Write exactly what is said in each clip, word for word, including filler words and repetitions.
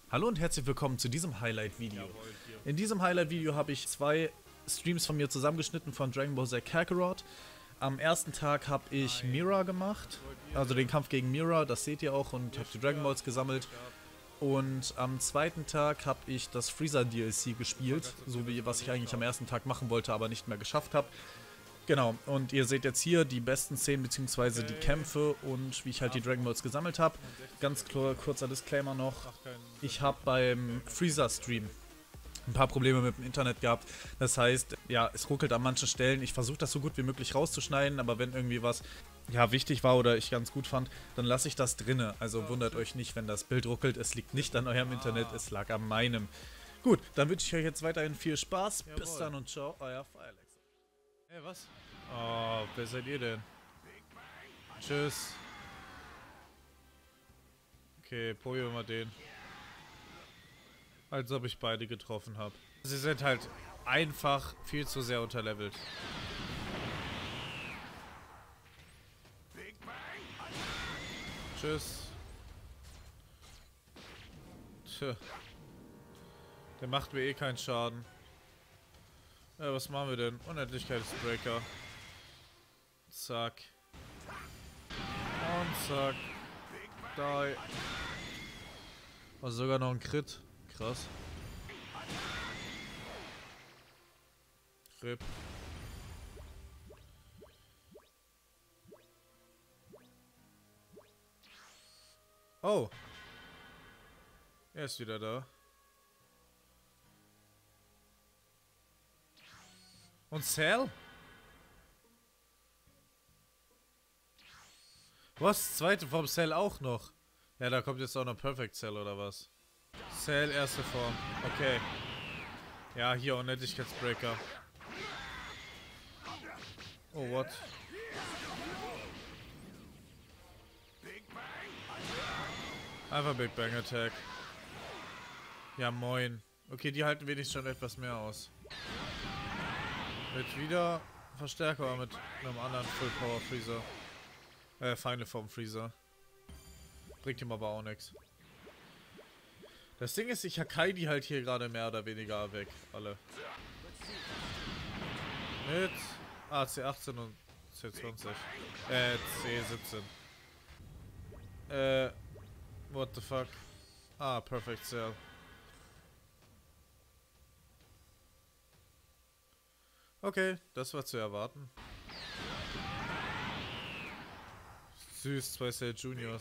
Hallo und herzlich willkommen zu diesem Highlight-Video. In diesem Highlight-Video habe ich zwei Streams von mir zusammengeschnitten von Dragon Ball Z Kakarot. Am ersten Tag habe ich Mira gemacht, also den Kampf gegen Mira, das seht ihr auch, und habe die Dragon Balls gesammelt. Und am zweiten Tag habe ich das Freezer D L C gespielt, so wie was ich eigentlich am ersten Tag machen wollte, aber nicht mehr geschafft habe. Genau, und ihr seht jetzt hier die besten Szenen bzw. die Kämpfe und wie ich halt die Dragon Balls gesammelt habe. Ganz klar, kurzer Disclaimer noch, ich habe beim Freezer-Stream ein paar Probleme mit dem Internet gehabt. Das heißt, ja, es ruckelt an manchen Stellen. Ich versuche das so gut wie möglich rauszuschneiden, aber wenn irgendwie was ja wichtig war oder ich ganz gut fand, dann lasse ich das drinne. Also wundert euch nicht, wenn das Bild ruckelt. Es liegt nicht an eurem Internet, es lag an meinem. Gut, dann wünsche ich euch jetzt weiterhin viel Spaß. Bis dann und ciao, euer Firelex. Hey, was? Oh, wer seid ihr denn? Tschüss. Okay, probieren wir mal den. Als ob ich beide getroffen habe. Sie sind halt einfach viel zu sehr unterlevelt. Tschüss. Tja. Der macht mir eh keinen Schaden. Ja, was machen wir denn? Unendlichkeitsbreaker. Zack. Und zack. Die. Also sogar noch ein Crit. Krass. Rip. Oh. Er ist wieder da. Und Cell? Was? Zweite Form Cell auch noch? Ja, da kommt jetzt auch noch Perfect Cell oder was? Cell, erste Form. Okay. Ja, hier Unendlichkeitsbreaker. Oh, what? Einfach Big Bang Attack. Ja, moin. Okay, die halten wenigstens schon etwas mehr aus. Mit wieder Verstärker, mit einem anderen Full Power Freezer. Äh, Final Form Freezer. Bringt ihm aber auch nichts. Das Ding ist, ich hakai die halt hier gerade mehr oder weniger weg. Alle. Mit A C achtzehn und C zwanzig. Äh, C siebzehn. Äh, what the fuck? Ah, Perfect Cell. Okay, das war zu erwarten. Süß, zwei Cell Juniors.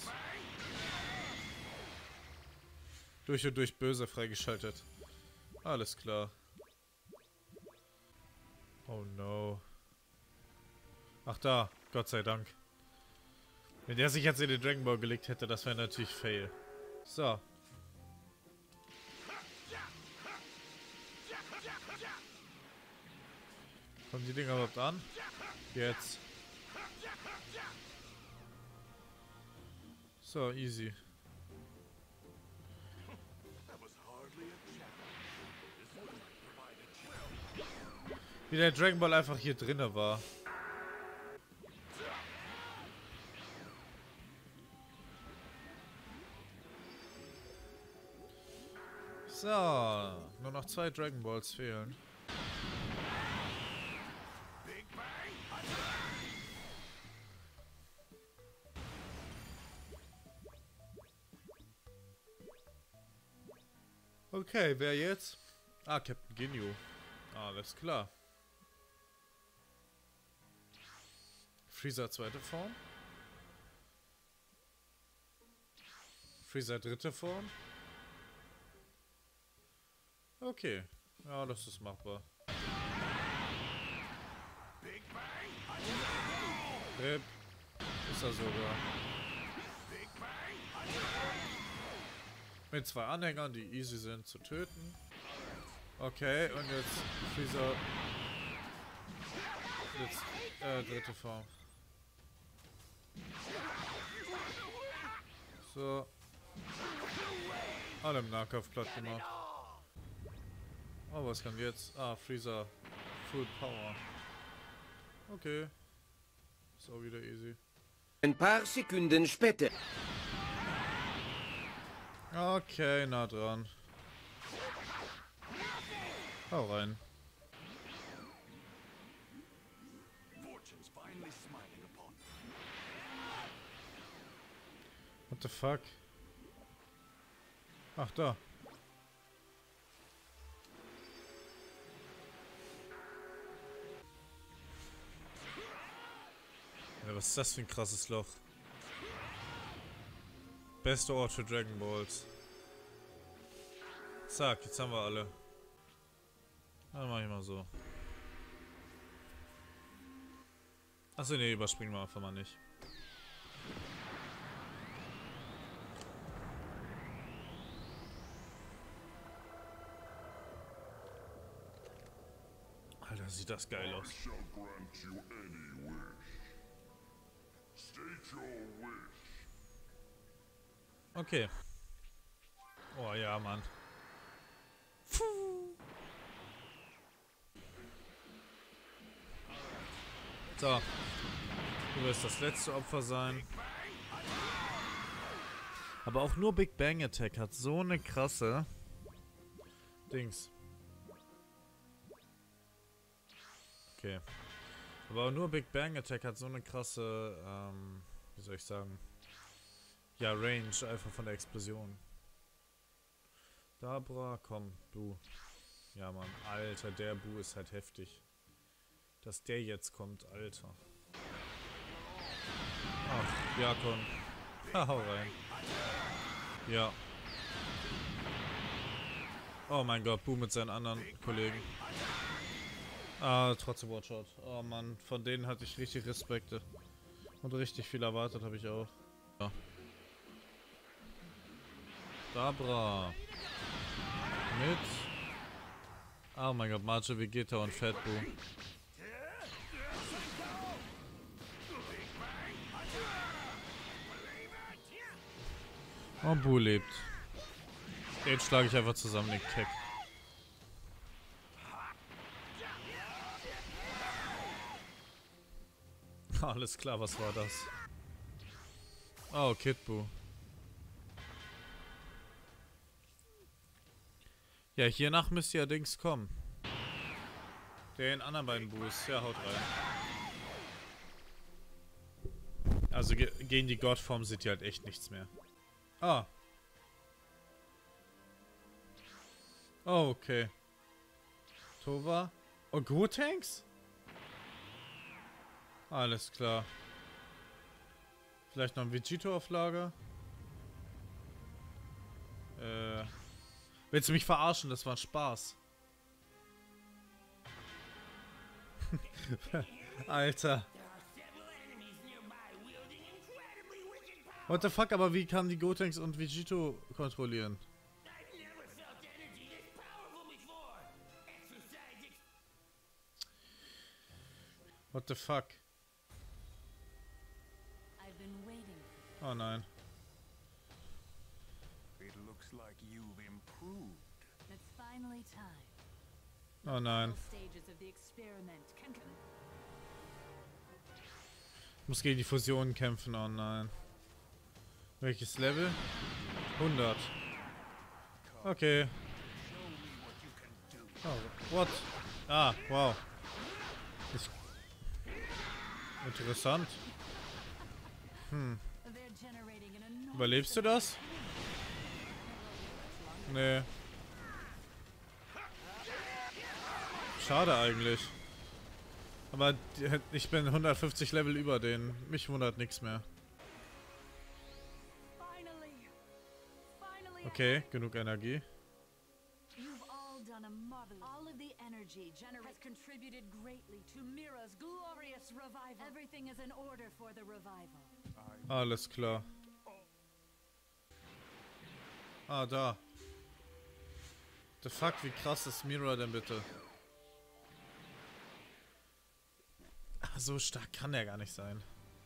Durch und durch böse freigeschaltet. Alles klar. Oh no. Ach da, Gott sei Dank. Wenn der sich jetzt in den Dragon Ball gelegt hätte, das wäre natürlich fail. So. Kommen die Dinger überhaupt an? Jetzt. So, easy. Wie der Dragon Ball einfach hier drinne war. So, nur noch zwei Dragon Balls fehlen. Okay, wer jetzt? Ah, Captain Ginyu. Alles klar. Freezer zweite Form. Freezer dritte Form. Okay. Ja, das ist machbar. Rip. Ist er sogar. Mit zwei Anhängern, die easy sind zu töten. Okay, und jetzt Freezer. Jetzt, äh, dritte Form. So. Alle im Nahkampf platt gemacht. Oh, was kann jetzt? Ah, Freezer. Full Power. Okay. Ist auch wieder easy. Ein paar Sekunden später. Okay, nah dran. Hau rein. What the fuck? Ach, da. Ja, was ist das für ein krasses Loch? Bester Ort für Dragon Balls. Zack, jetzt haben wir alle. Dann mach ich mal so. Achso, ne, überspringen wir einfach mal nicht. Alter, sieht das geil aus. Okay. Oh ja, Mann. So. Du wirst das letzte Opfer sein. Aber auch nur Big Bang Attack hat so eine krasse Dings. Okay. Aber nur Big Bang Attack hat so eine krasse, ähm, wie soll ich sagen? Ja, Range, einfach von der Explosion. Dabra, komm, Bu. Ja, Mann. Alter, der Bu ist halt heftig. Dass der jetzt kommt, Alter. Ach, ja, komm. Ha, hau rein. Ja. Oh mein Gott, Bu mit seinen anderen Kollegen. Ah, trotzdem Watchout. Oh Mann, von denen hatte ich richtig Respekte. Und richtig viel erwartet habe ich auch. Ja. Dabra. Mit. Oh mein Gott, Marge, Vegeta und Fat Bu. Oh, Bu lebt. Den schlage ich einfach zusammen, den Keck. Alles klar, was war das? Oh, Kid Bu. Ja, hiernach müsste ja Dings kommen. Den anderen beiden Bus. Ja, haut rein. Also ge gegen die Gottform sieht hier halt echt nichts mehr. Ah. Oh, okay. Tova. Oh, Gotenks? Alles klar. Vielleicht noch ein Vegito auf Lager? Äh. Willst du mich verarschen? Das war ein Spaß. Alter. What the fuck, aber wie kann die Gotenks und Vegito kontrollieren? What the fuck? Oh nein. Oh nein. Ich muss gegen die Fusionen kämpfen, oh nein. Welches Level? hundert. Okay. Oh, what? Ah, wow. Ist interessant. Hm. Überlebst du das? Nee. Schade eigentlich. Aber ich bin hundertfünfzig Level über denen. Mich wundert nichts mehr. Okay, genug Energie. All of the energy has contributed greatly to Mira's glorious revival. Everything is in order for the revival. Alles klar. Ah, da. The fuck, wie krass ist Mira denn bitte? Ach, so stark kann er gar nicht sein.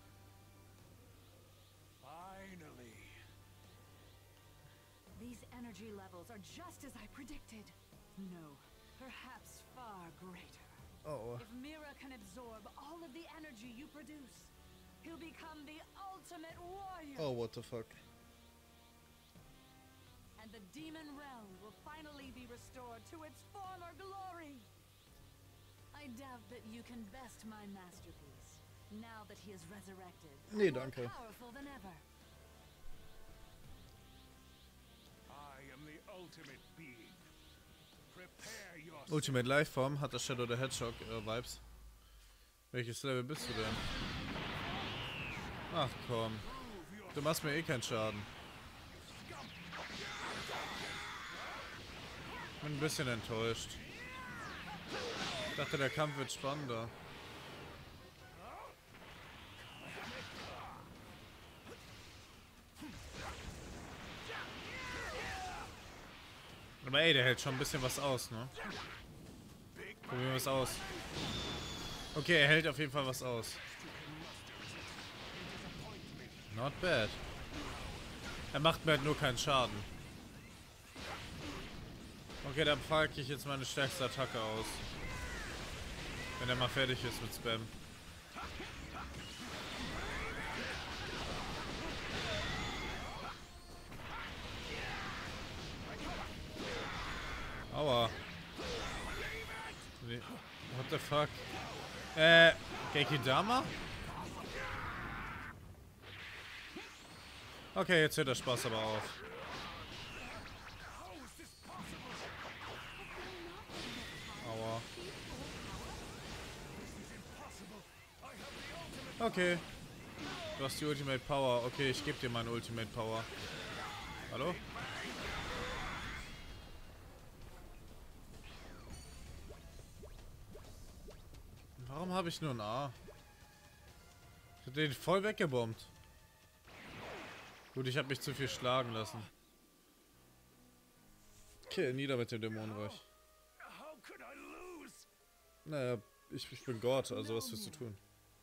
These energy levels are just as I predicted. No, perhaps far greater. Oh. If Mira can absorb all of the energy you produce, he'll become the ultimate warrior. Oh, what the fuck? and the demon realm will finally be restored to its former glory. I doubt that you can best my masterpiece, now that he is resurrected. Nee, More danke. powerful than ever. I am the ultimate being. Prepare yourself. Ultimate Lifeform hat das Shadow the Hedgehog äh, Vibes. Welches Level bist du denn? Ach komm. Du machst mir eh keinen Schaden. Bin ein bisschen enttäuscht. Ich dachte, der Kampf wird spannender. Aber ey, der hält schon ein bisschen was aus, ne? Probieren wir es aus. Okay, er hält auf jeden Fall was aus. Not bad. Er macht mir halt nur keinen Schaden. Okay, dann falke ich jetzt meine stärkste Attacke aus. Wenn er mal fertig ist mit Spam. Aua. Nee. What the fuck? Äh, Geikidama? Okay, jetzt hört der Spaß aber auf. Aua. Okay. Du hast die Ultimate Power. Okay, ich gebe dir meine Ultimate Power. Hallo? Warum habe ich nur ein A? Ich hab den voll weggebombt. Gut, ich habe mich zu viel schlagen lassen. Okay, nieder mit dem Dämonenreich. Naja, ich, ich bin Gott, also was willst du tun?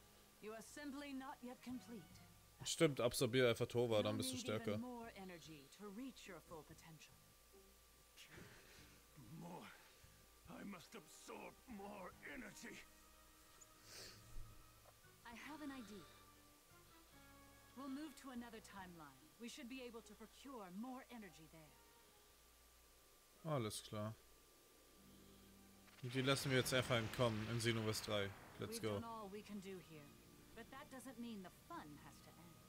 Stimmt, absorbier einfach Tova, dann bist du stärker. More. I must absorb more energy. I have an idea. We'll move to another timeline. We should be able to procure more energy there. Alles klar. Und die lassen wir jetzt einfach entkommen in Xenoverse drei. Let's go. We've done all we can do here, but that doesn't mean the fun has to end.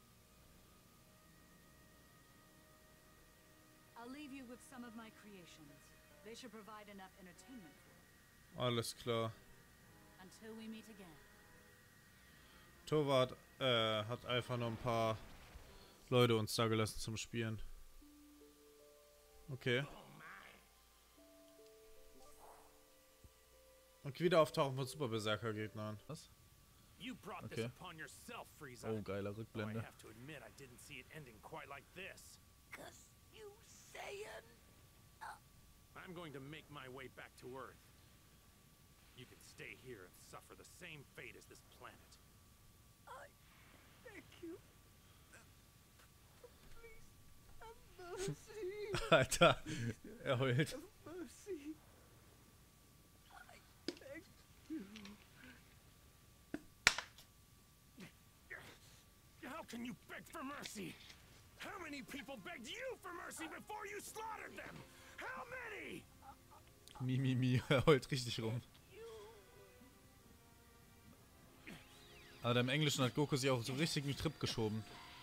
I'll leave you with some of my creations. They should provide enough entertainment for you. Alles klar. Until we meet again. Tova hat, äh, hat einfach noch ein paar Leute uns da gelassen zum Spielen. Okay. Und wieder auftauchen von Super Berserker Gegnern. Was? You brought Okay. this upon yourself, Frieza. Oh, geiler Though I Rückblende. have to admit, I didn't see it ending quite like this. Cause you Saiyan. I'm going to make my way back to Earth. You can stay here and suffer the same fate as this planet. I beg you. Please have mercy. Alter, er heult. Have mercy. I beg you. How can you beg for mercy? How many people begged you for mercy before you slaughtered them? How many? Mi, mi, mi, er heult richtig rum. Aber im Englischen hat Goku sich auch so richtig einen Trip geschoben.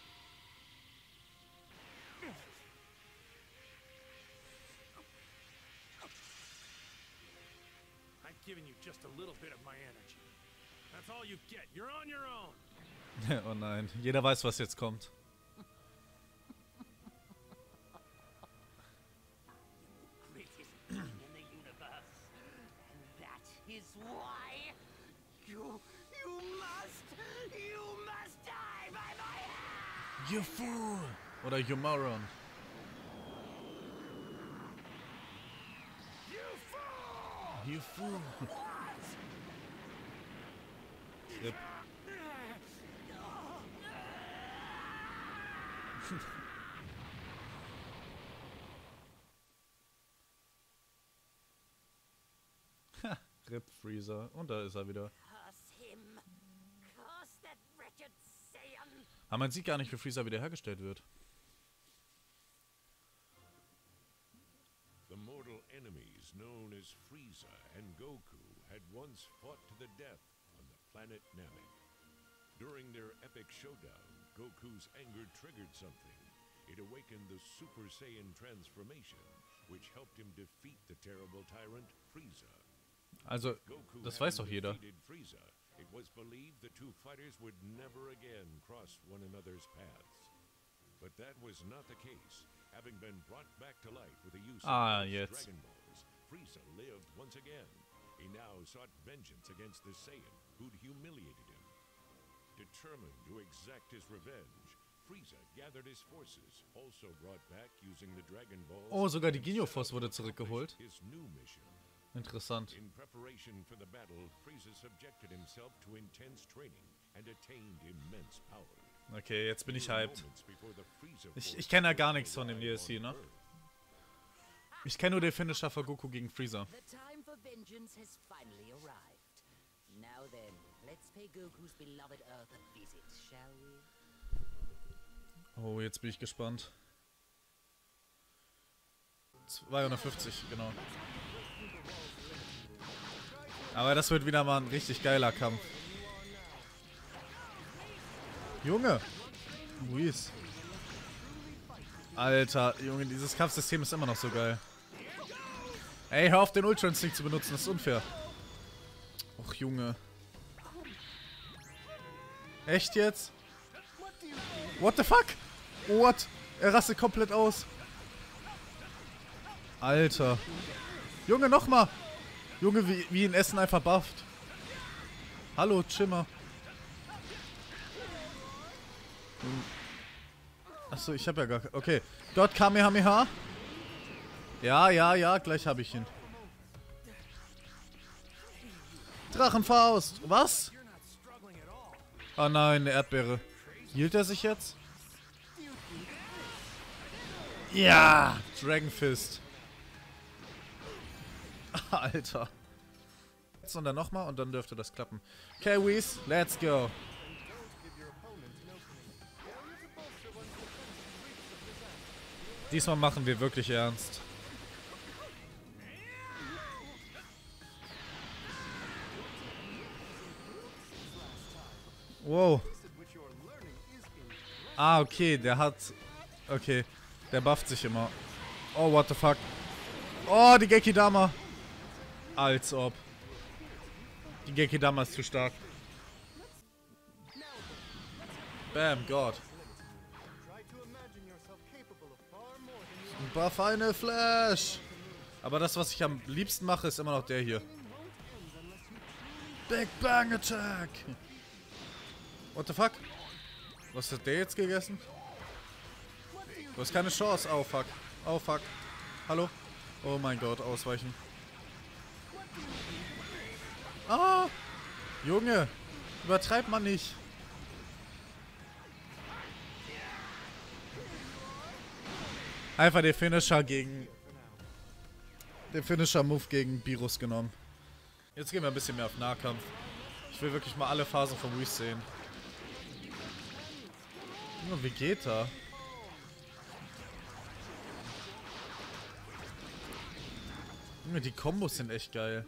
I've given you just a little bit of my energy. That's all you get. You're on your own. Oh nein, jeder weiß, was jetzt kommt. Greatest being in the universe. And that is why you you must you must die by my hand. You fool! Oder you moron. You fool! You fool! Rip. Ha, Rip Freezer. Und da ist er wieder. Curse him. Curse that wretched Saiyan. Aber man sieht gar nicht, wie Freezer wiederhergestellt wird. enemies known as Frieza and Goku had once fought to the death on the planet Namek. During their epic showdown, Goku's anger triggered something. It awakened the Super Saiyan transformation, which helped him defeat the terrible tyrant Frieza. Also, Goku das weiß doch having jeder. defeated Frieza, it was believed the two fighters would never again cross one another's paths. But that was not the case. Having been brought back to life with the use Ah, of jetzt. Dragon Balls, Frieza lived once again. He now sought vengeance against the Saiyan who'd humiliated him. Determined to exact his revenge, Frieza gathered his forces, also brought back using the Dragon Balls. Oh, sogar die and Ginyu set Force out wurde to zurückgeholt. accomplish his new mission. Interessant. In preparation for the battle, Frieza subjected himself to intense training and attained immense power. Okay, jetzt bin ich hyped. Moments before the Frieza Ich, Force ich kenne ja gar nichts von dem arrived D L on C, ne? Earth. Ich kenne nur den Finisher von Goku gegen Freezer. The time for vengeance has finally arrived. Now then, let's pay Goku's beloved Earth a visit, shall we? Oh, jetzt bin ich gespannt. zweihundertfünfzig, genau. Aber das wird wieder mal ein richtig geiler Kampf. Junge! Luis. Alter, Junge, dieses Kampfsystem ist immer noch so geil. Ey, hör auf den Ultra Instinct zu benutzen, das ist unfair. Och, Junge. Echt jetzt? What the fuck? What? Er rastet komplett aus. Alter. Junge, nochmal. Junge, wie, wie in Essen einfach bufft. Hallo, Chimmer. Achso, ich hab ja gar... Okay. Dort Kamehameha. Ja, ja, ja, gleich habe ich ihn. Drachenfaust. Was? Oh nein, eine Erdbeere. Hielt er sich jetzt? Ja! Dragon Fist. Alter. Jetzt und dann nochmal und dann dürfte das klappen. Okay, Whis, let's go. Diesmal machen wir wirklich ernst. Wow. Ah, okay, der hat... Okay, der bufft sich immer. Oh, what the fuck. Oh, die Gekidama. Als ob. Die Gekidama ist zu stark. Bam, Gott. Super Final Flash. Aber das, was ich am liebsten mache, ist immer noch der hier. Big Bang Attack. What the fuck? Was hat der jetzt gegessen? Du hast keine Chance. Oh fuck. Oh fuck. Hallo? Oh mein Gott, ausweichen. Ah! Junge! Übertreibt man nicht. Einfach den Finisher gegen... Den Finisher-Move gegen Beerus genommen. Jetzt gehen wir ein bisschen mehr auf Nahkampf. Ich will wirklich mal alle Phasen von Whis sehen. Junge, wie geht er? Junge, die Kombos sind echt geil.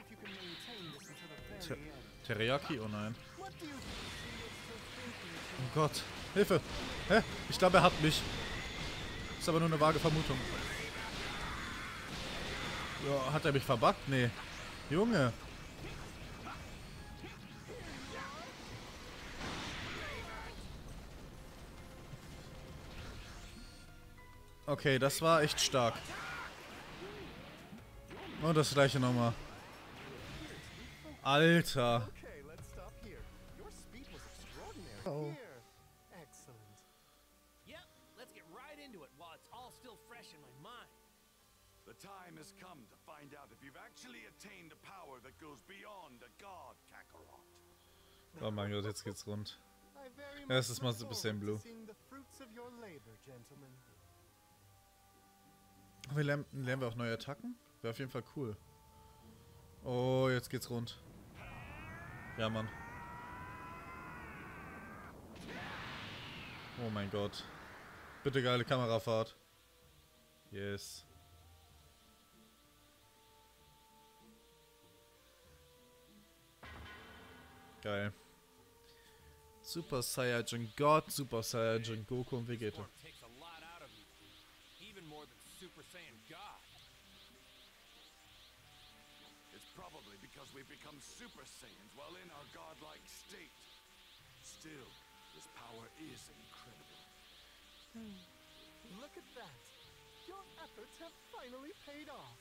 Ter Teriyaki? Oh nein. Oh Gott. Hilfe! Hä? Ich glaube, er hat mich. Ist aber nur eine vage Vermutung. Ja, hat er mich verbuggt? Nee. Junge. Okay, das war echt stark. Und das gleiche nochmal. Alter. Oh. Yep, let's get right into it while it's all still fresh in my mind. The time has come to find out if you've actually attained a power that goes beyond a god, Kakarot. Oh mein Gott, jetzt geht's rund. Erstes Mal Super Saiyan Blue. Wir lernen, lernen wir auch neue Attacken? Wäre auf jeden Fall cool. Oh, jetzt geht's rund. Ja, Mann. Oh mein Gott. Bitte geile Kamerafahrt. Yes. Geil. Super Saiyajin God, Super Saiyajin Goku und Vegeta. Form takes a lot out of you, even more than Super Saiyan God. It's probably because we've become Super Saiyans while in our godlike state. Still, this power is incredible. Look at that! Your efforts have finally paid off.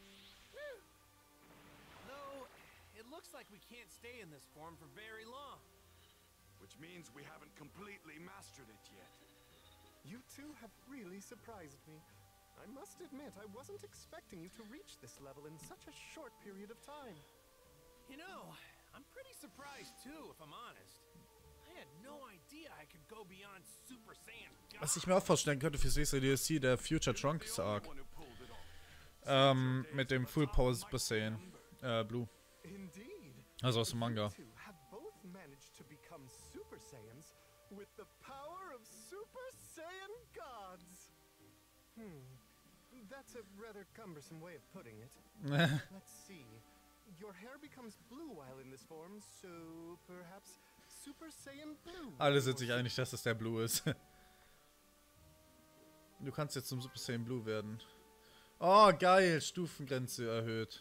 Though, it looks like we can't stay in this form for very long. Which means we haven't completely mastered it yet. You two have really surprised me. I must admit, I wasn't expecting you to reach this level in such a short period of time. You know, I'm pretty surprised too, if I'm honest. I had no idea I could go beyond Super Saiyan God. Was ich mir auch vorstellen könnte fürs nächste D L C, der Future Trunks Arc. Ähm, mit dem Full Power Super Saiyan. Äh, Blue. Indeed. Also aus dem Manga. You two have both managed to become Super Saiyans with the power of Super Saiyan gods. Hmm. That's a rather cumbersome way of putting it. Let's see. Your hair becomes blue while in this form, so perhaps Super Saiyan Blue. Alle sind sich einig, dass es der Blue ist. Du kannst jetzt zum Super Saiyan Blue werden. Oh, geil. Stufengrenze erhöht.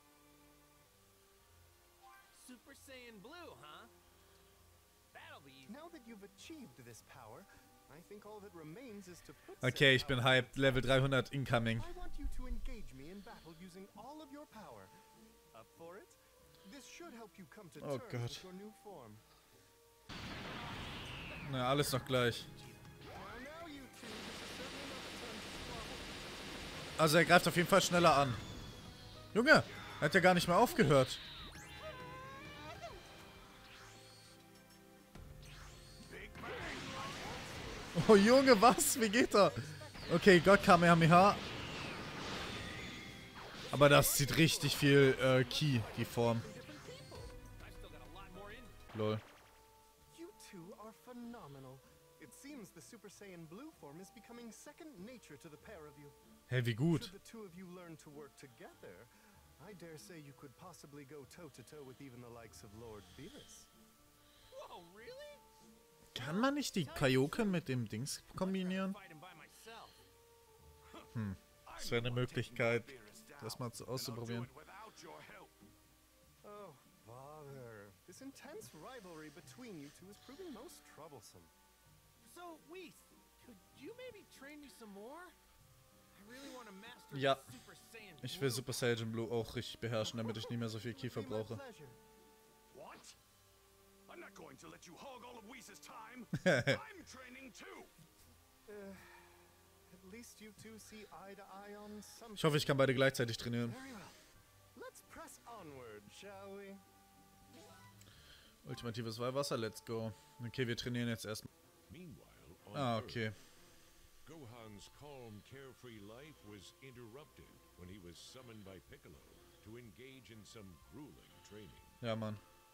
Super Saiyan Blue, huh? That'll be easy. Now that you've achieved this power, I think all that remains is to put Okay, said ich bin power hyped. Level dreihundert incoming. I want you to engage me in battle using all of your power. Up for it? This should help you come to Oh terms Gott. with your new form. Na, alles noch gleich. Now, now you two, this is certainly not the time to squabble. Also er greift auf jeden Fall schneller an. Junge, er hat ja gar nicht mehr aufgehört. Oh Junge, was? Wie geht er? Okay, Gott Kamehameha. Aber das zieht richtig viel äh, Ki, die Form. I still got a lot more in me. Lol. You two are phenomenal. It seems the Super Saiyan Blue form is becoming second nature to the pair of you. Hey, wie gut. Should the two of you learn to work together, I dare say you could possibly go toe-to-toe with even the likes of Lord Beerus. Whoa, really? Kann man nicht die Kaioken mit dem Dings kombinieren? Fight him by myself. Hm. Das wäre eine Möglichkeit, das mal zu auszuprobieren. Oh, bother. This intense rivalry between you two is proving most troublesome. So, Whis, could you maybe train me some more? I really want to master Ja. the Super Saiyan Ich will Blue. Super Saiyan Blue auch richtig beherrschen, damit ich nicht mehr so viel Ki Be my verbrauche. pleasure. What? I'm not going to let you hog all of Whis' time. I'm training too. Uh, at least you two see eye to eye on some. Ich hoffe, ich kann beide gleichzeitig trainieren. Very well. Let's press onward, shall we? Ultimatives Weihwasser, let's go. Okay, wir trainieren jetzt erstmal. Meanwhile, on Ah, Earth, okay. Gohan's calm, carefree life was interrupted when he was summoned by Piccolo to engage in some grueling training. Ja, Mann.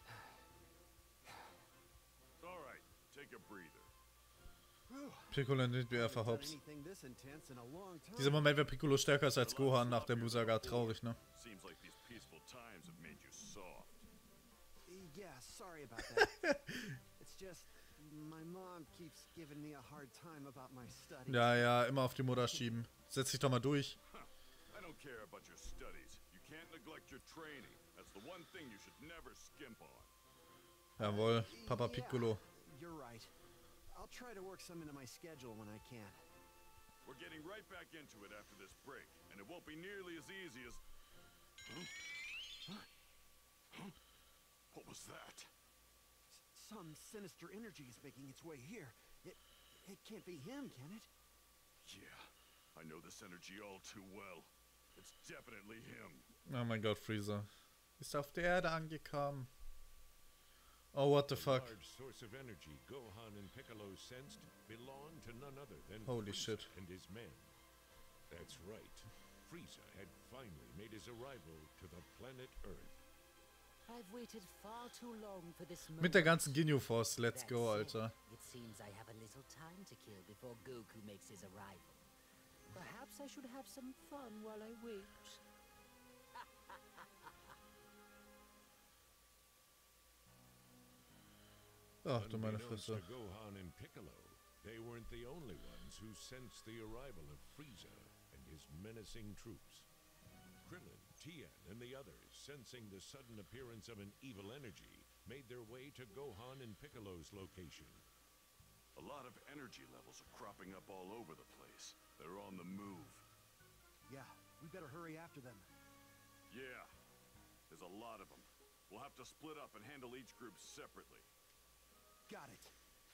All right, take a breather. Piccolo nimmt mir einfach hops. Anything this intense in a long time. Dieser Moment, wenn Piccolo stärker ist als Gohan nach der Musaga, traurig, ne? Seems like these peaceful times have made you soft. Yeah, sorry about that. It's just my mom keeps giving me a hard time about my studies. Ja, ja, immer auf die Mutter schieben. Setz dich doch mal durch. I don't care about your studies. You can't neglect your training. That's the one thing you should never skimp on. Jawohl, Papa Yeah, Piccolo. You're right. I'll try to work some into my schedule when I can. We're getting right back into it after this break, and it won't be nearly as easy as... Huh? Huh? Huh? What was that? S- Some sinister energy is making its way here. It it can't be him, can it? Yeah, I know this energy all too well. It's definitely him. Oh mein Gott, Freezer. Ist auf der Erde angekommen. Oh, what the The fuck. large source of energy Gohan and Piccolo sensed belonged to none other than Holy Frieza shit. and his men. That's right. Frieza had finally made his arrival to the planet Earth. I've waited far too long for this moment. Mit der ganzen Ginyu Force, let's That go, said, Alter. It seems I have a little time to kill before Goku makes his arrival. Perhaps I should have some fun while I wait. Ach du meine Unbeknownst Fresse. to Gohan and Piccolo, they weren't the only ones who sensed the arrival of Frieza and his menacing troops. Krillin, Tien, and the others, sensing the sudden appearance of an evil energy, made their way to Gohan and Piccolo's location. A lot of energy levels are cropping up all over the place. They're on the move. Yeah, we better hurry after them. Yeah, there's a lot of them. We'll have to split up and handle each group separately. Got it.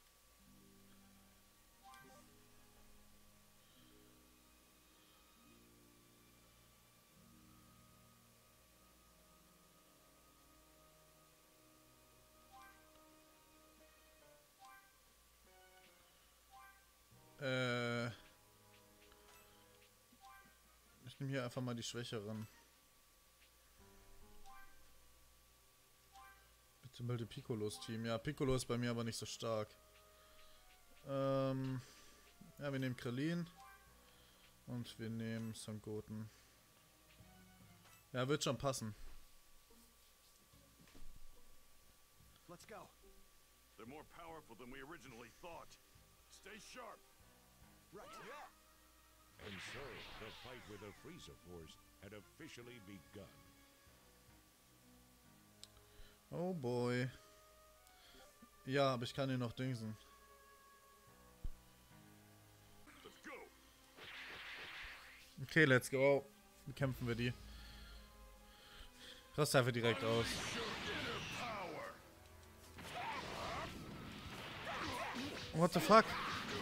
Äh. Ich nehme hier einfach mal die Schwächeren. Bitte melde Piccolos Team. Ja, Piccolo ist bei mir aber nicht so stark. Ähm. Ja, wir nehmen Krillin. Und wir nehmen Son Goten. Ja, wird schon passen. Let's go. They're more powerful than we originally thought. Stay sharp. Right. And so, the fight with the Frieza Force had officially begun. Oh boy. Ja, aber ich kann ihn noch dingsen. Let's go. Okay, let's go. Bekämpfen wir die. Raste einfach direkt aus. What the fuck?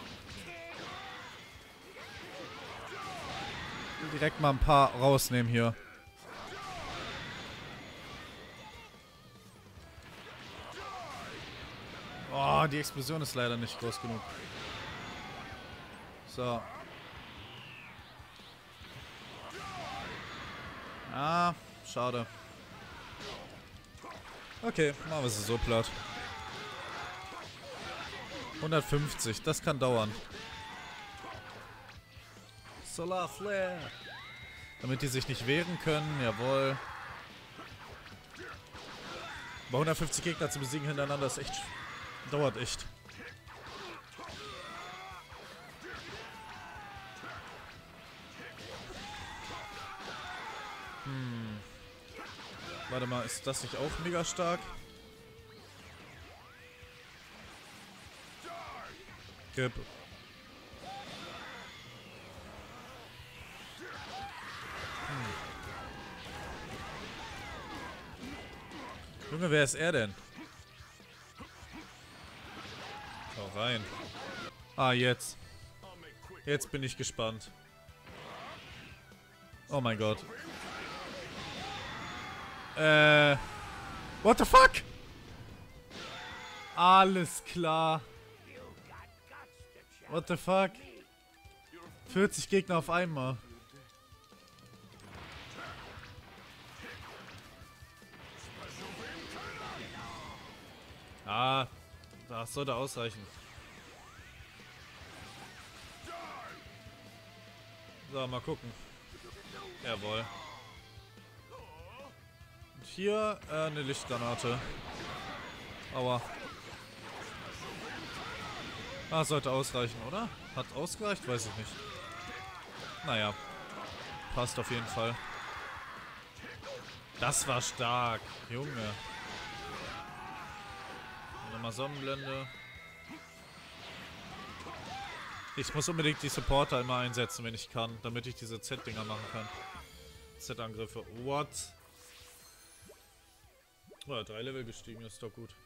Ich will direkt mal ein paar rausnehmen hier. Oh, die Explosion ist leider nicht groß genug. So. Ah, schade. Okay, machen wir sie so platt. hundertfünfzig, das kann dauern. Solar Flare. Damit die sich nicht wehren können, jawohl. Aber hundertfünfzig Gegner zu besiegen hintereinander ist echt... dauert echt. Hm. Warte mal, ist das nicht auch mega stark? Gib. Hm. Junge, wer ist er denn? Hau rein. Ah, jetzt. Jetzt bin ich gespannt. Oh mein Gott. Äh. What the fuck? Alles klar. What the fuck? vierzig Gegner auf einmal. Ah, das sollte ausreichen. So, mal gucken. Jawohl. Und hier äh, eine Lichtgranate. Aua. Ah, sollte ausreichen, oder? Hat ausgereicht? Weiß ich nicht. Naja. Passt auf jeden Fall. Das war stark. Junge. Nochmal Sonnenblende. Ich muss unbedingt die Supporter immer einsetzen, wenn ich kann, damit ich diese Z-Dinger machen kann. Z-Angriffe. What? Oh, drei Level gestiegen, ist doch gut.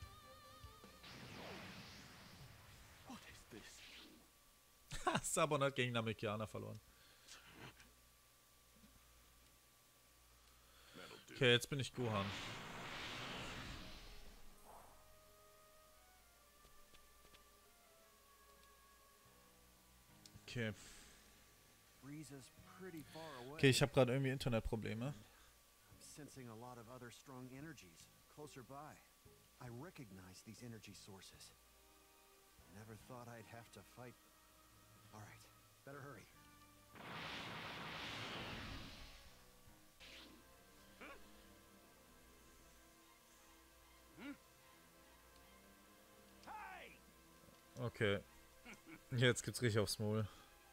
Ha, Sabon hat gegen Namekiana verloren. Okay, jetzt bin ich Gohan. Okay. Okay, ich habe gerade irgendwie Internetprobleme. Sensing a lot of other strong energies closer by. I recognize these energy sources. Never thought I'd have to fight. All right, better hurry. Okay. Jetzt gibt's richtig aufs Maul.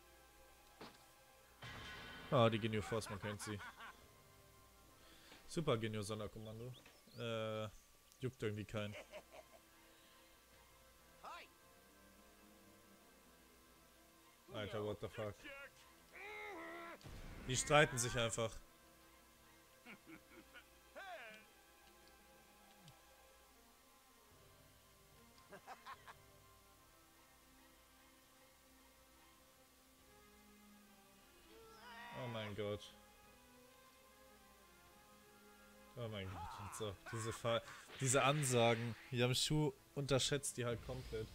Ah, die Ginyu Force, man kennt sie. Super Ginyu Sonderkommando. Äh, juckt irgendwie keinen. Alter, what the fuck. Die streiten sich einfach. Oh mein Gott. Oh mein Gott. Und so, diese, Fa diese Ansagen. Yamchu unterschätzt die halt komplett.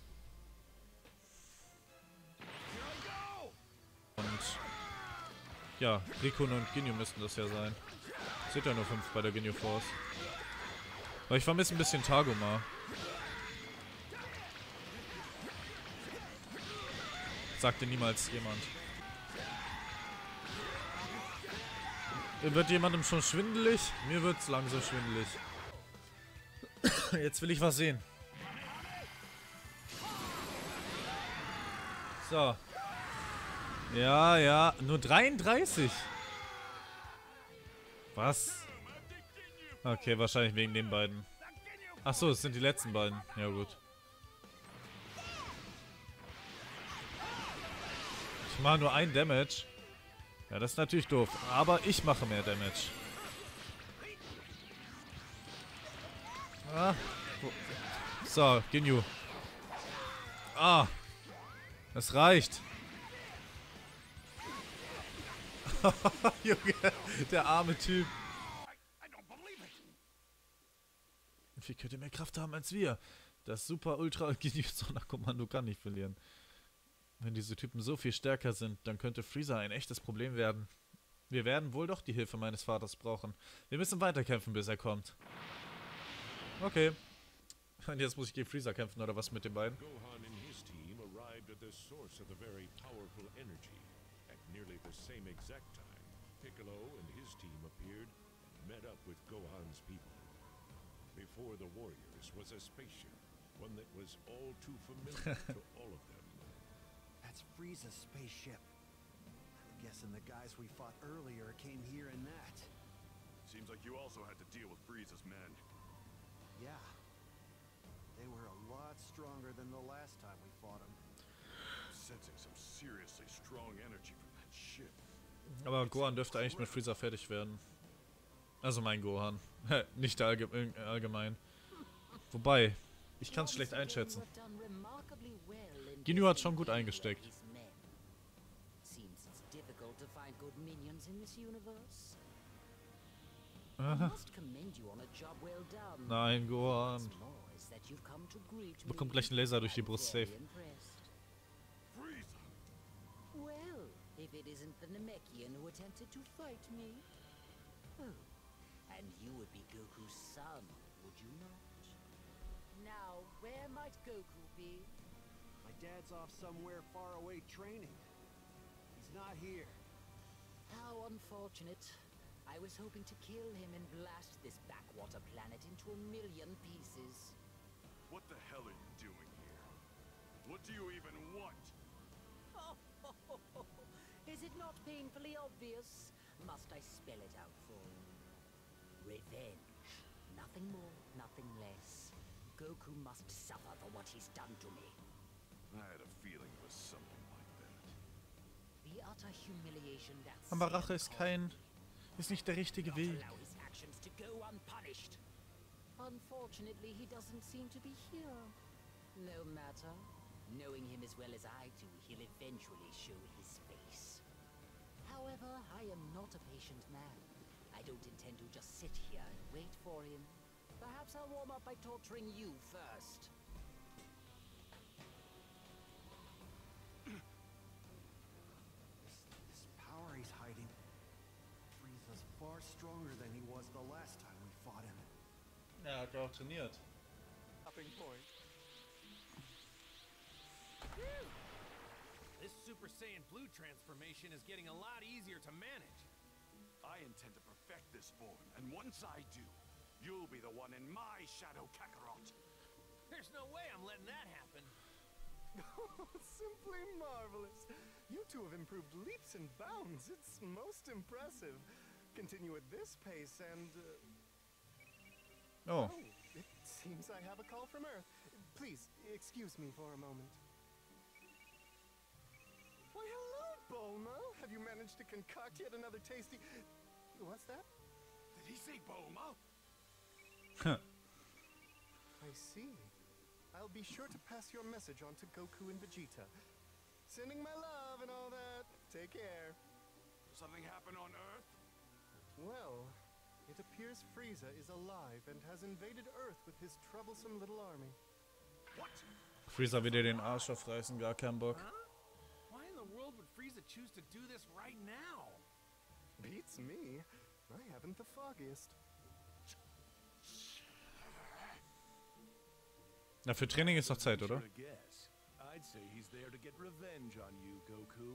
Und ja, Rikun und Ginyu müssten das ja sein. Sind ja nur fünf bei der Ginyu Force. Aber ich vermisse ein bisschen Tagoma. Sagte niemals jemand. Wird jemandem schon schwindelig? Mir wird's langsam schwindelig. Jetzt will ich was sehen. So. Ja, ja. Nur dreiunddreißig. Was? Okay, wahrscheinlich wegen den beiden. Achso, es sind die letzten beiden. Ja, gut. Ich mache nur ein Damage. Ja, das ist natürlich doof. Aber ich mache mehr Damage. Ah. So, Ginyu. Ah. Das reicht. Junge, der arme Typ. Wie könnt ihr mehr Kraft haben als wir? Das Super Ultra Ginyu Sonderkommando kann nicht verlieren. Wenn diese Typen so viel stärker sind, dann könnte Freezer ein echtes Problem werden. Wir werden wohl doch die Hilfe meines Vaters brauchen. Wir müssen weiterkämpfen, bis er kommt. Okay. Und jetzt muss ich gegen Freezer kämpfen, oder was mit den beiden? Gohan and his team arrived at the source of the very powerful energy. At nearly the same exact time, Piccolo and his team appeared and met up with Gohan's people. Before the warriors was a spaceship, one that was all too familiar to all of them. That's Frieza's spaceship. I'm guessing the guys we fought earlier came here in that. Seems like you also had to deal with Frieza's men. Yeah. They were a lot stronger than the last time we fought them. I'm sensing some seriously strong energy from that ship. Aber Gohan dürfte eigentlich mit Freezer fertig werden. Also mein Gohan. Nicht der Allge allgemein. Wobei, ich kann es schlecht einschätzen. Ginyu hat schon gut eingesteckt. Nein, Gohan. Bekommt gleich einen Laser durch die Brust, safe. Well, if it isn't the Namekian who attempted to fight me. Oh, and you would be Goku's son, would you not? Now, where might Goku be? My dad's off somewhere far away training. He's not here. How unfortunate. I was hoping to kill him and blast this backwater planet into a million pieces. What the hell are you doing here? What do you even want? Is it not painfully obvious? Must I spell it out for you? Revenge. Nothing more, nothing less. Goku must suffer for what he's done to me. I had a feeling it was something like that. The utter humiliation that's Aber Rache ist kein... ist nicht der richtige Weg. allow his actions to go unpunished. Unfortunately, he doesn't seem to be here. No matter. Knowing him as well as I do, he'll eventually show his face. However, I am not a patient man. I don't intend to just sit here and wait for him. Perhaps I'll warm up by torturing you first. This, this power he's hiding. Frieza's far stronger than he was the last time we fought him. Ja, hat er auch trainiert. Stopping point. This Super Saiyan Blue transformation is getting a lot easier to manage. I intend to perfect this form, and once I do, you'll be the one in my Shadow Kakarot. There's no way I'm letting that happen. Simply marvelous. You two have improved leaps and bounds. It's most impressive. Continue at this pace and... Uh... Oh. oh, it seems I have a call from Earth. Please, excuse me for a moment. Why, hello, Bulma. Have you managed to concoct yet another tasty... What's that? Did he say Bulma? I see. I'll be sure to pass your message on to Goku and Vegeta. Sending my love and all that. Take care. Something happened on Earth? Well, it appears Frieza is alive and has invaded Earth with his troublesome little army. What? Frieza will dir den Arsch aufreißen, gar keinen Bock. Huh? Why in the world would Frieza choose to do this right now? Beats me. I haven't the foggiest. Na, für Training ist doch Zeit, oder? I'd say he's there to get revenge on you, Goku.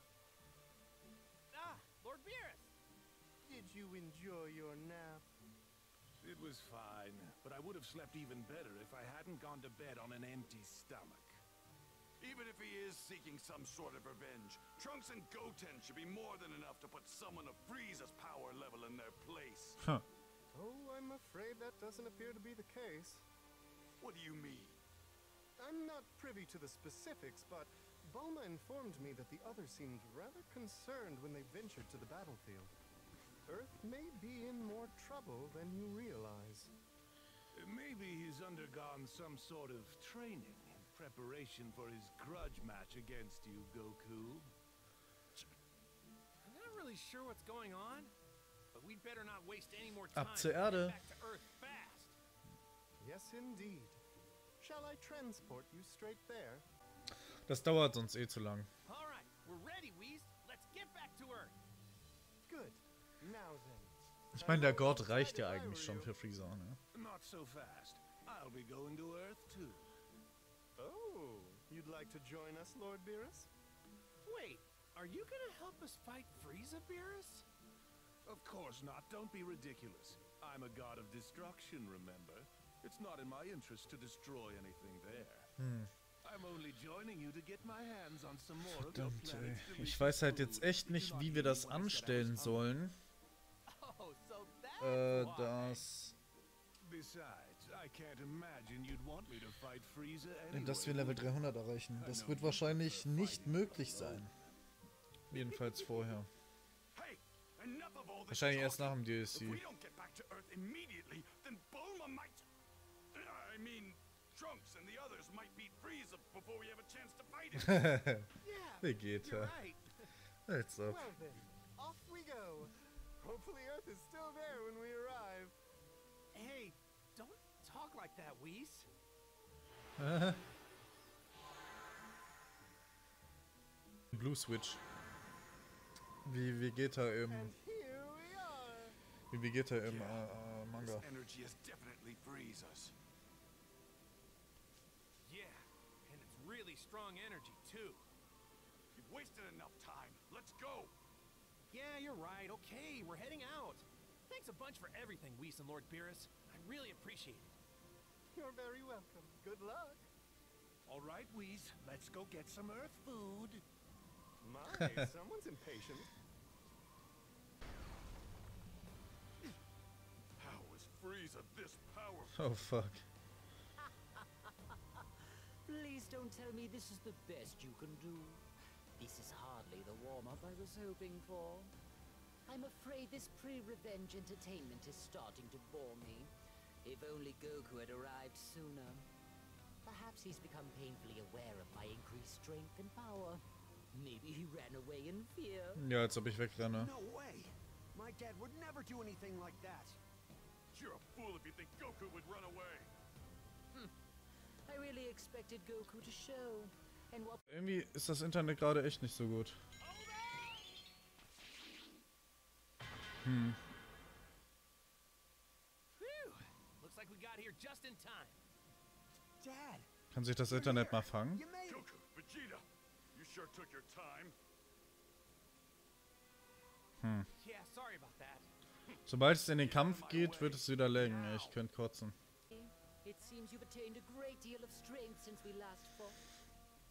Ah, Lord Beerus! Did you enjoy your nap? It was fine, but I would have slept even better if I hadn't gone to bed on an empty stomach. Even if he is seeking some sort of revenge, Trunks and Goten should be more than enough to put someone of Frieza's power level in their place. Huh. Oh, I'm afraid that doesn't appear to be the case. What do you mean? I'm not privy to the specifics, but Bulma informed me that the others seemed rather concerned when they ventured to the battlefield. Earth may be in more trouble than you realize. Maybe he's undergone some sort of training in preparation for his grudge match against you, Goku. I'm not really sure what's going on, but we'd better not waste any more time. Ab zur Erde. Back to Earth fast. Yes, indeed. Shall I transport you straight there? Das dauert sonst eh zu lang. All right, we're ready, Whis. Let's get back to Earth. Good. Now then. Ich meine, der Gott reicht ja eigentlich schon für Frieza, ne? Not so fast. I'll be going to Earth too. Oh, you'd like to join us, Lord Beerus? Wait, are you gonna help us fight Frieza, Beerus? Of course not. Don't be ridiculous. I'm a god of destruction, remember? It's not in my interest to destroy anything there. Hm. I'm only joining you to get my hands on some more of your Verdammt, ey. planet's delicious Ich weiß halt jetzt food. echt nicht, wie wir das anstellen sollen. Oh, so that's Äh, why. dass... Besides, I can't imagine you'd want me to fight Frieza anyway. dass wir Level dreihundert erreichen. Das wird wahrscheinlich nicht möglich sein. Jedenfalls vorher. Hey, enough of all this Wahrscheinlich erst nach talking. dem D L If we C. don't get back to Earth immediately, then Bulma might... I mean, Trunks and the others might beat Frieza before we have a chance to fight him. Yeah, Vegeta. you're right. Als ob. Well then, off we go. Hopefully Earth is still there when we arrive. Hey, don't talk like that, Whis. Blue Switch. Wie Vegeta im... And here we are. Wie Vegeta im äh, äh, Manga. This energy is definitely Frieza's. Yeah, and it's really strong energy, too. You've wasted enough time. Let's go. Yeah, you're right. Okay, we're heading out. Thanks a bunch for everything, Whis and Lord Beerus. I really appreciate it. You're very welcome. Good luck. All right, Whis, let's go get some Earth food. My, someone's impatient. How is Frieza this powerful? Oh fuck. Please don't tell me this is the best you can do. This is hardly the warm-up I was hoping for. I'm afraid this pre-revenge entertainment is starting to bore me. If only Goku had arrived sooner. Perhaps he's become painfully aware of my increased strength and power. Maybe he ran away in fear. Ja, als ob ich wegrenne. No way! My dad would never do anything like that. You're a fool if you think Goku would run away. Hm. I really expected Goku to show. And what Irgendwie ist das Internet gerade echt nicht so gut. Hm. Phew! Looks like we got here just in time. Dad! Kann sich das Internet mal fangen? You made it! Goku, Vegeta, you sure took your time. Hm. Yeah, sorry about that. Sobald es in den Kampf geht, wird es wieder laggen. Ich könnte kotzen. it seems you've attained a great deal of strength since we last fought.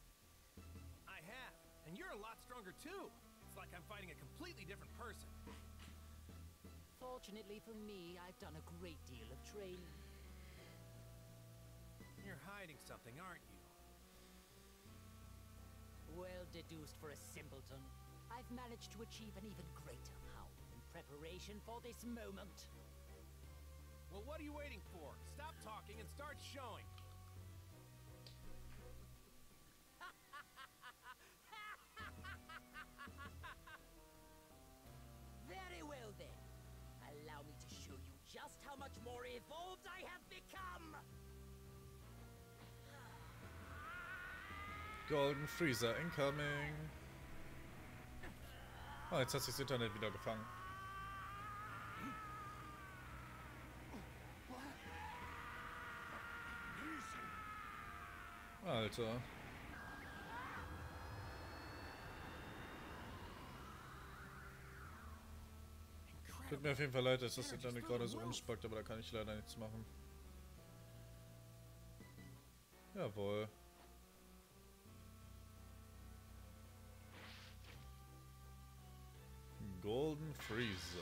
And you're a lot stronger too. It's like I'm fighting a completely different person. Fortunately for me, I've done a great deal of training. You're hiding something, aren't you? Well deduced for a simpleton. I've managed to achieve an even greater power in preparation for this moment. Well, what are you waiting for? Stop talking and start showing. Very well then. Allow me to show you just how much more evolved I have become. Golden Freezer incoming. Oh, jetzt hat sich das Internet wieder gefangen. Alter. Tut mir auf jeden Fall leid, dass das Internet gerade so umspackt, aber da kann ich leider nichts machen. Jawohl. Golden Freezer.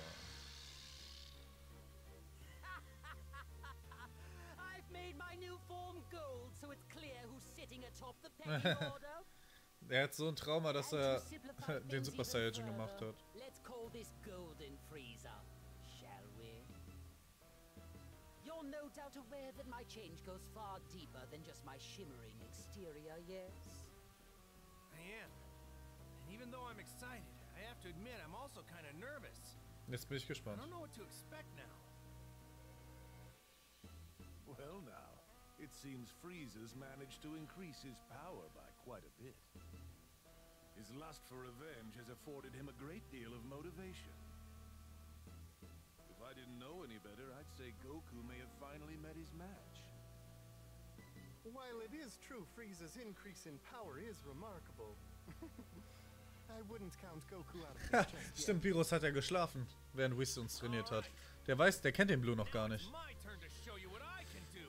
I've made my new form gold, so it's clear who's sitting atop the pecking order. Er hat so ein Trauma, dass er den Super Saiyajin gemacht hat. Let's call this Golden Freezer, shall we? You're no doubt aware that my change goes far deeper than just my shimmering exterior, yes? I am. And even though I'm excited, I have to admit I'm also kind of nervous. Jetzt bin ich I gespannt. don't know what to expect now. Well now, it seems Frieza's managed to increase his power by quite a bit. His lust for revenge has afforded him a great deal of motivation. If I didn't know any better, I'd say Goku may have finally met his match. While it is true Frieza's increase in power is remarkable, I wouldn't count Goku out of the chest yet. Stimmt, Virus hat ja geschlafen, während Whis uns trainiert hat. Der weiß, der kennt den Blue noch gar nicht. My turn to show you what I can do.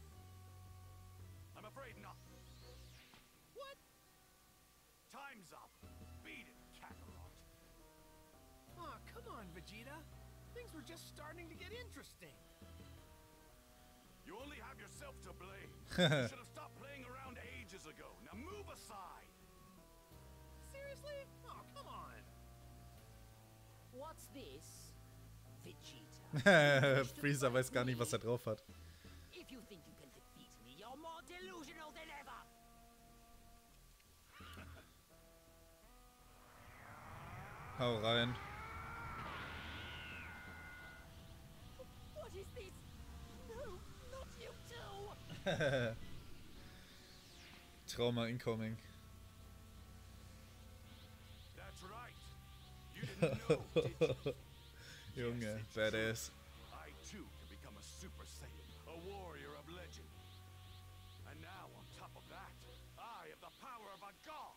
I'm afraid not. What? Time's up. Beat it, Kakarot. Aw, come on, Vegeta. Things were just starting to get interesting. You only have yourself to blame. You should have stopped playing around ages ago. Now move aside. Seriously? Oh, come on. What's this? Vegeta. Freezer weiß gar nicht, was er drauf hat. If you think you can defeat me, you're more delusional than ever. Hau rein. What is this? No, not you too. Trauma incoming. That's right. You didn't know, did you? Junge, Yes, it's badass. true. I too can become a Super Saiyan, a warrior of legend. And now, on top of that, I have the power of a god.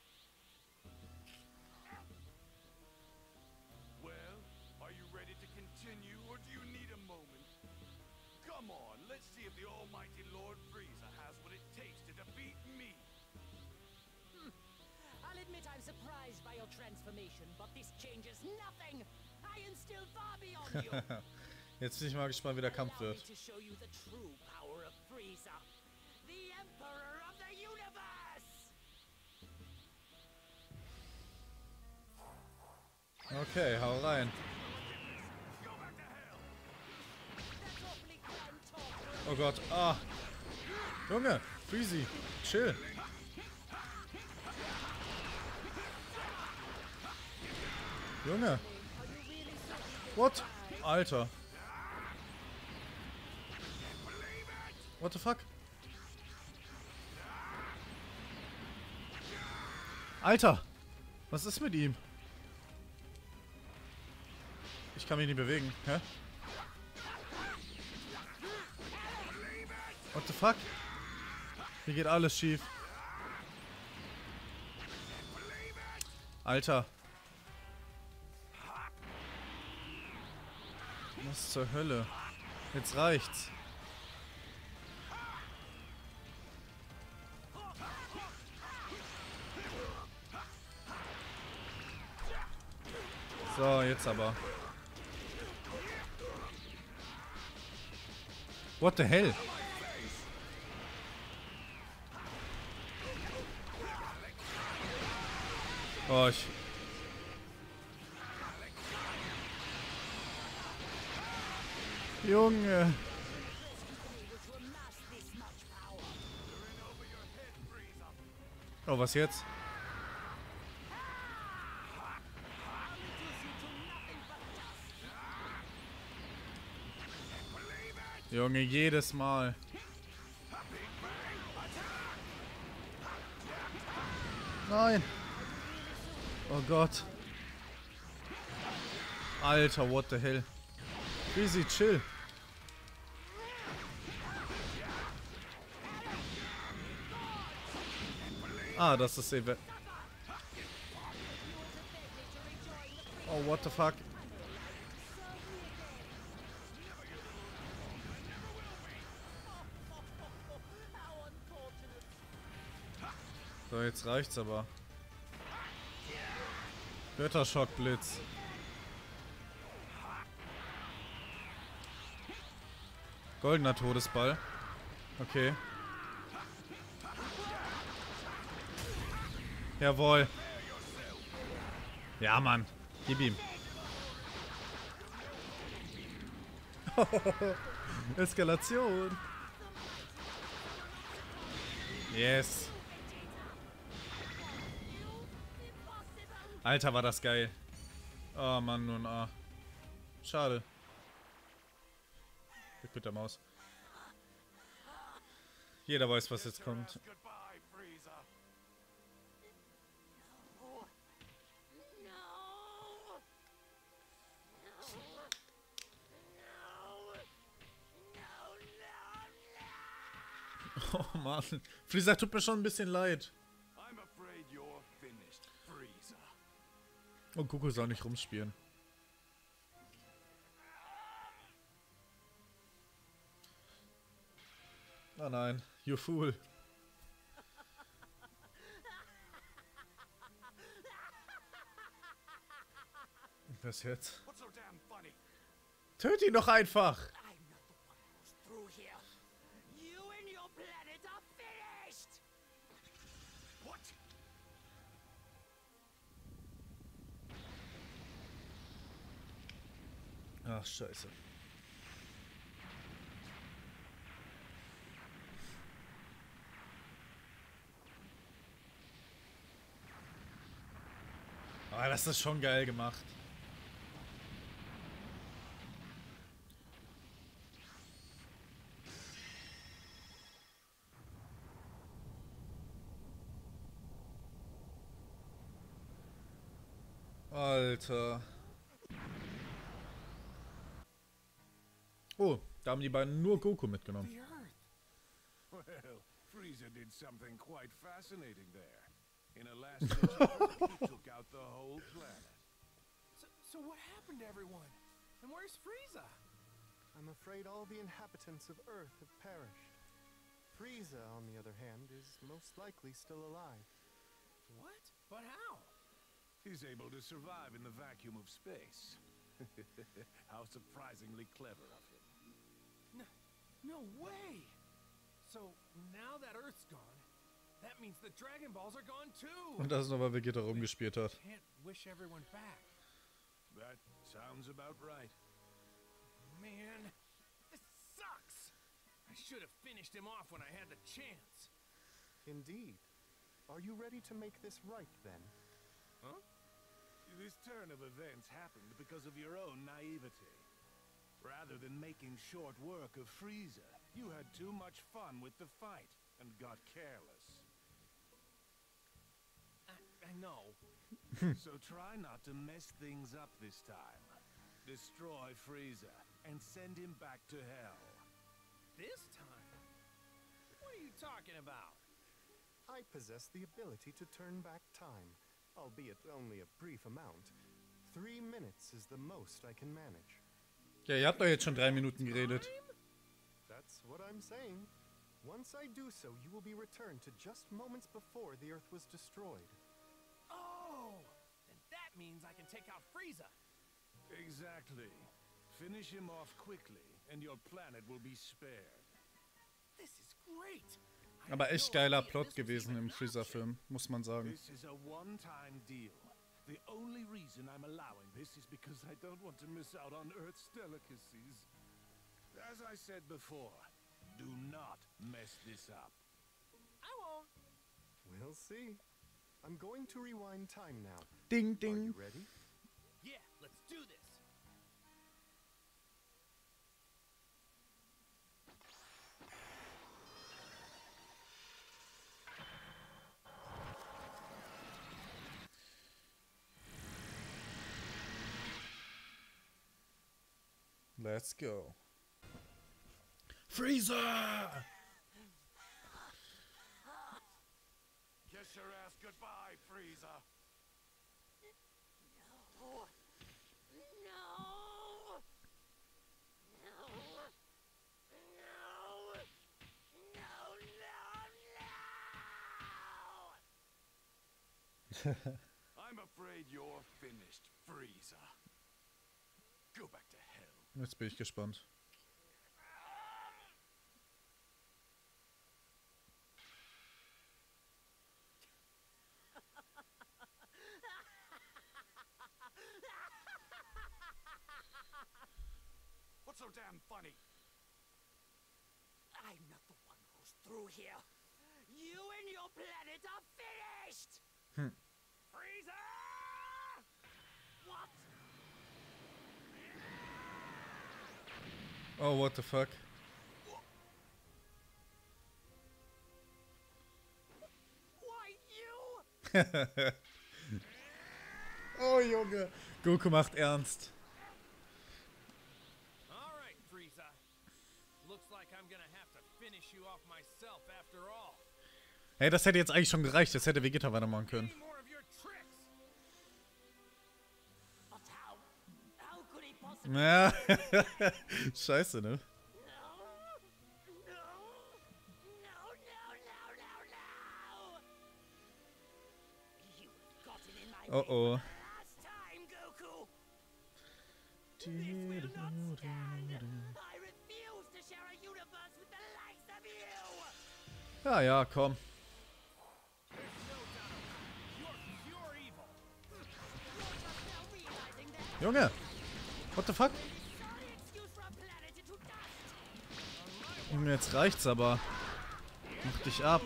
Well, are you ready to continue, or do you need a moment? Come on, let's see if the almighty Lord Frieza has what it takes to defeat me. I'll admit I'm surprised by your transformation, but this changes nothing. I am still far beyond you. Jetzt bin ich mal gespannt, wie der Kampf Allow me wird. to show you the true power of Frieza, the Emperor of the Universe. Okay, hau rein. That's awfully grand talk. Oh Gott, ah. Junge, Freezy, chill. Junge. What? Alter. What the fuck? Alter! Was ist mit ihm? Ich kann mich nicht bewegen. Hä? What the fuck? Hier geht alles schief. Alter. Was zur Hölle? Jetzt reicht's. So, jetzt aber. What the hell? Oh, ich... Junge. Oh, was jetzt? Junge, jedes Mal. Nein. Oh Gott. Alter, what the hell. Easy, chill. Ah, das ist eben... Oh, what the fuck. So, jetzt reicht's aber. Götterschockblitz. Goldener Todesball. Okay. Jawohl. Ja, Mann. Gib ihm. Eskalation. Yes. Alter, war das geil. Oh Mann, nun ah. Schade. Weg mit der Maus. Jeder weiß, was jetzt kommt. Oh Mann. Freezer, tut mir schon ein bisschen leid. Und Goku soll nicht rumspielen. Oh nein, you fool. Was jetzt? Töt ihn doch einfach! Ach, scheiße. Ah, das ist schon geil gemacht. Alter. Oh, da haben die beiden nur Goku mitgenommen. Well, Frieza did something quite fascinating there. In a last ditch effort, he took out the whole planet. So, so what happened to everyone? And where's Frieza? I'm afraid all the inhabitants of Earth have perished. Frieza, on the other hand, is most likely still alive. What? But how? He's able to survive in the vacuum of space. How surprisingly clever of him. No, no way! So, now that Earth's gone, that means the Dragon Balls are gone too! Und das ist noch, weil Vegeta rumgespielt hat. Can't wish everyone back. That sounds about right. Man, this sucks! I should have finished him off when I had the chance. Indeed. Are you ready to make this right, then? Huh? This turn of events happened because of your own naivety. Rather than making short work of Frieza, you had too much fun with the fight and got careless. I, I know. So try not to mess things up this time. Destroy Frieza and send him back to hell. This time? What are you talking about? I possess the ability to turn back time, albeit only a brief amount. Three minutes is the most I can manage. Ja, ihr habt doch jetzt schon drei Minuten geredet. That's what I'm saying. Once I do so, you will be returned to just moments before the Earth was destroyed. Oh! Then that means I can take out Frieza. Exactly. Finish him off quickly, and your planet will be spared. This is great. Aber echt geiler Plot gewesen im Freezer-Film, muss man sagen. This is a one-time deal. The only reason I'm allowing this is because I don't want to miss out on Earth's delicacies. As I said before, do not mess this up. I won't. We'll see. I'm going to rewind time now. Ding, Are ding. you ready? Yeah, let's do this. Let's go. Freezer! Kiss your ass goodbye, Frieza. No. No. No. No. No, no, no. I'm afraid you're finished, Frieza. Go back to hell. Jetzt bin ich gespannt. What's so damn funny? I'm not the one who's through here. You and your planet are finished! Hm. Frieza! What? Oh, what the fuck? Why you? Oh, Junge. Goku macht ernst. All right, Frieza. Looks like I'm gonna have to finish you off myself after all. Hey, das hätte jetzt eigentlich schon gereicht. Das hätte Vegeta weitermachen können. Any more of your tricks? But how? How could he possibly? Ja. Scheiße, ne? Oh oh. Last time, Goku. This will not stand. I refuse to share a universe with the likes of you. Ja, ja, komm. There's no doubt. You're pure evil. You're just now realizing that. Junge. What the fuck? Sorry excuse for a planet into dust. Junge, jetzt reicht's aber. Mach dich ab.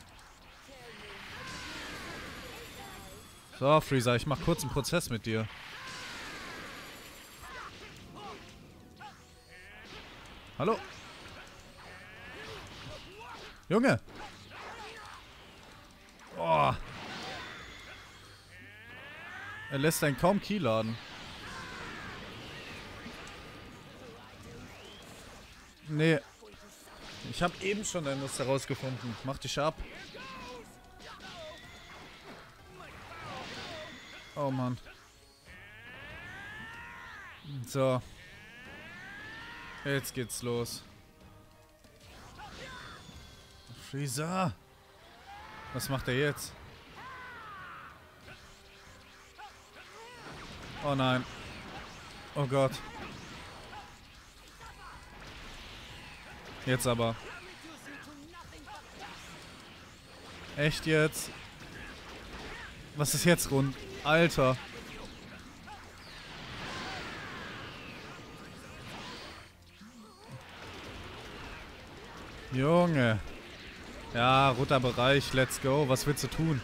So, Freezer, ich mach kurz einen Prozess mit dir. Hallo? Junge! Oh. Er lässt einen kaum Ki laden. Nee. Ich habe eben schon dein Muster herausgefunden. Mach dich ab. Oh Mann. So. Jetzt geht's los. Freezer. Was macht er jetzt? Oh nein. Oh Gott. Jetzt aber. Echt jetzt? Was ist jetzt rund? Alter. Junge. Ja, roter Bereich, let's go. Was willst du tun?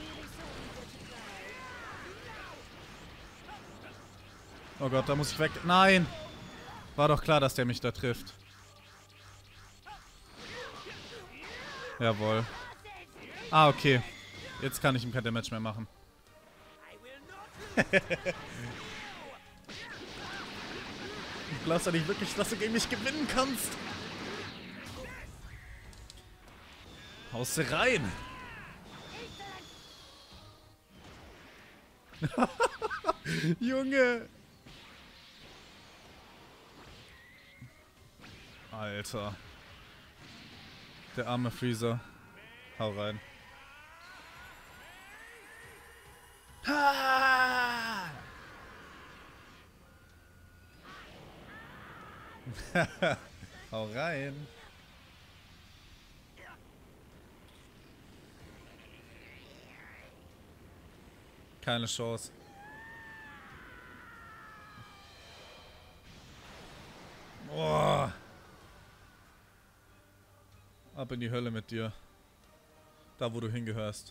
Oh Gott, da muss ich weg. Nein! War doch klar, dass der mich da trifft. Jawohl. Ah, okay. Jetzt kann ich ihm kein Damage mehr machen. Ich glaube doch nicht wirklich, dass du gegen mich gewinnen kannst. Haust du rein. Junge. Alter. Der arme Freezer. Hau rein. Ha! Hau rein. Keine Chance. Boah. Ab in die Hölle mit dir. Da, wo du hingehörst.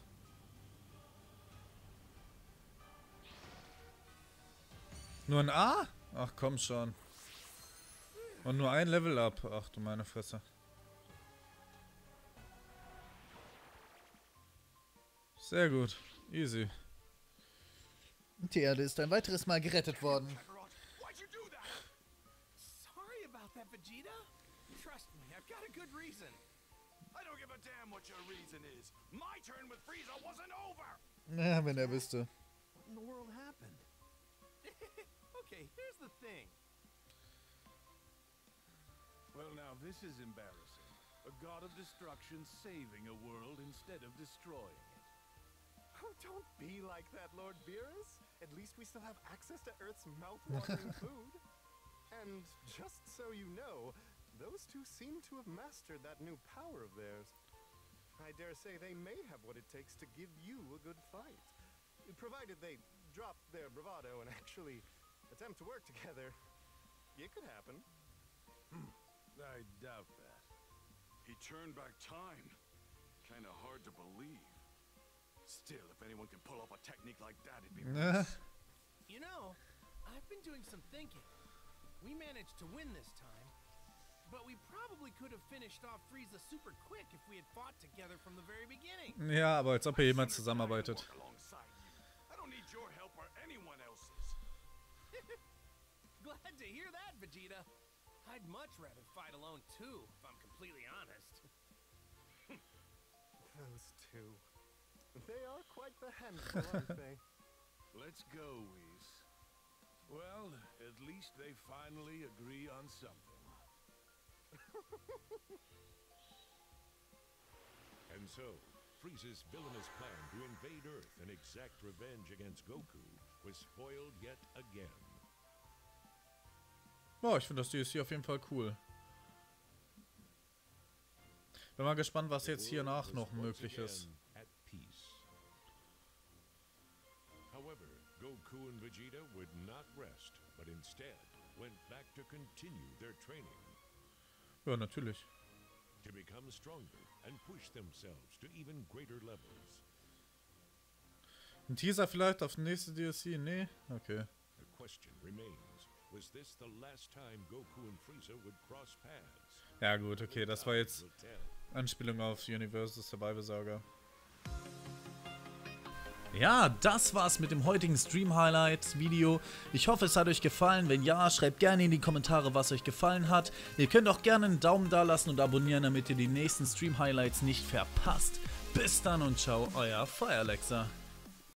Nur ein A? Ach komm schon. Und nur ein Level up. Ach du meine Fresse. Sehr gut. Easy. Die Erde ist ein weiteres Mal gerettet worden. Sorry about that, Vegeta. Trust me, I've got a good reason. I don't give a damn what your reason is. My turn with Frieza wasn't over. Na, wenn er wüsste. What in the world happened? Okay, here's the thing. Well, now this is embarrassing. A god of destruction saving a world instead of destroying it. Oh, don't be like that, Lord Beerus. At least we still have access to Earth's mouth-watering food. And just so you know, those two seem to have mastered that new power of theirs. I dare say they may have what it takes to give you a good fight. Provided they drop their bravado and actually attempt to work together. It could happen. Hmm. I doubt that. He turned back time. Kinda hard to believe. Still, if anyone can pull off a technique like that, it'd be nice. You know, I've been doing some thinking. We managed to win this time, but we probably could have finished off Frieza super quick if we had fought together from the very beginning. Ja, aber als ob hier jemand zusammenarbeitet. I don't need your help or anyone else's. Glad to hear that, Vegeta. I'd much rather fight alone too, if I'm completely honest. Those two. They are quite the handful, aren't they? Let's go, Whis. Well, at least they finally agree on something. And so, Frieza's villainous plan to invade Earth and exact revenge against Goku was foiled yet again. Boah, ich finde das D L C auf jeden Fall cool. Bin mal gespannt, was jetzt hier nach noch möglich ist. However, Goku and Vegeta would not rest, but instead went back to continue their training. Ja, natürlich. To become stronger and push themselves to even greater levels. Ein Teaser vielleicht auf nächste D L C? Nee? Okay. The question remains, was this the last time Goku and Frieza would cross paths? Ja gut, okay, das war jetzt Anspielung auf Universal Survival Saga. Ja, das war's mit dem heutigen Stream-Highlight-Video. Ich hoffe, es hat euch gefallen. Wenn ja, schreibt gerne in die Kommentare, was euch gefallen hat. Ihr könnt auch gerne einen Daumen da lassen und abonnieren, damit ihr die nächsten Stream-Highlights nicht verpasst. Bis dann und ciao, euer Fire Alexa.